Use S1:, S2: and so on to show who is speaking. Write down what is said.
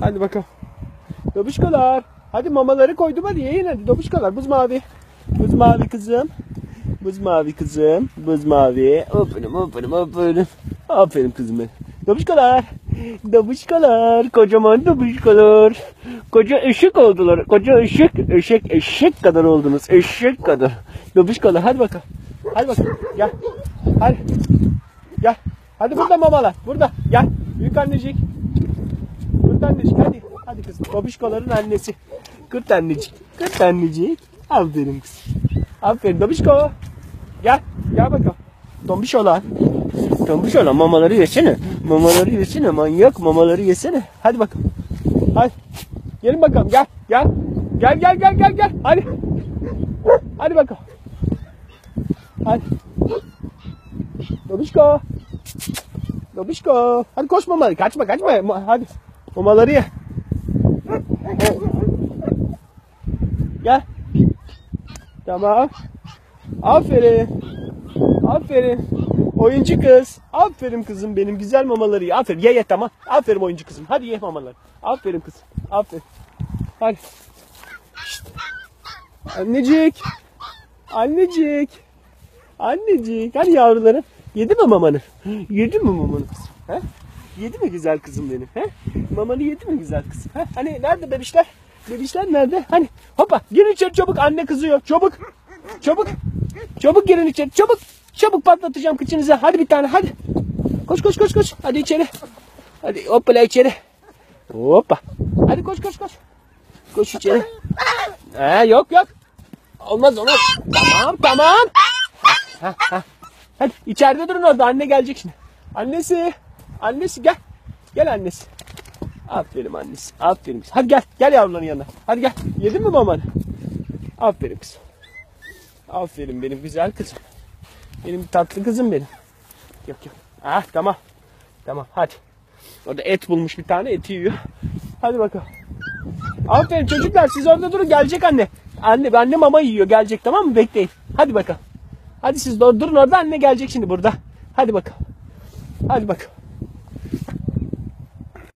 S1: Hadi bakalım. Dobişkolar. Hadi mamaları koydum, hadi yiyin hadi dobişkolar. Buz mavi. Buz mavi kızım. Buz mavi kızım. Buz mavi. Aferin. Aferin kızım benim. Dobişkolar. Dobişkolar. Kocaman dobişkolar. Koca eşek oldular. Koca eşek. Eşek kadar oldunuz. Eşek kadar. Dobişkolar hadi bakalım. Hadi bakalım. Gel. Hadi. Gel. Hadi burada mamalar. Burada. Gel. Büyük annecik. Burada annecik hadi. Hadi kızım. Dobişkoların annesi. Kırt annecik. Kırt annecik. Aferin kızım. Aferin Dobişko. Gel. Gel bakalım. Tombişolar. Tombişolar mamaları yesene. Mamaları yesene manyak. Mamaları yesene. Hadi bakalım. Hadi. Gelin bakalım. Gel. Gel. Gel. Hadi. Hadi bakalım. Hadi. Dobişko. Dobişko. Hadi koş mamaları. Kaçma. Hadi. Mamaları ye. Gel. Tamam. Aferin. Aferin. Oyuncu kız. Aferin kızım benim. Güzel mamaları ye. Aferin. Ye tamam. Aferin oyuncu kızım. Hadi ye mamaları. Aferin kızım. Aferin. Hadi. Şişt. Annecik. Annecik. Annecik. Hadi yavrularım. Yedi mi mamanı? Yedi mi mamanı kızım? He? Yedi mi güzel kızım benim? He? Mamanı yedi mi güzel kızım? He? Hani nerede bebişler? Bebişler nerede? Hani hoppa girin içeri çabuk, anne kızıyor. Çabuk. Çabuk girin içeri. Çabuk patlatacağım kıçınıza. Hadi bir tane hadi. Koş. Hadi içeri. Hadi hoppala içeri. Hoppa. Hadi koş. Koş içeri. Yok. Olmaz. Tamam. Hadi içeride durun orada. Anne gelecek şimdi. Annesi gel. Gel annesi. Aferin annesi. Aferin kız. Hadi gel yavruların yanına. Hadi gel. Yedin mi mamanı? Aferin kızım. Aferin benim güzel kızım. Benim tatlı kızım benim. Yok. Tamam. Hadi. Orada et bulmuş bir tane, eti yiyor. Hadi bakalım. Aferin çocuklar, siz orada durun, gelecek anne. Anne mama yiyor, gelecek, tamam mı? Bekleyin. Hadi bakalım. Hadi siz durun orada, anne gelecek şimdi burada. Hadi bakalım.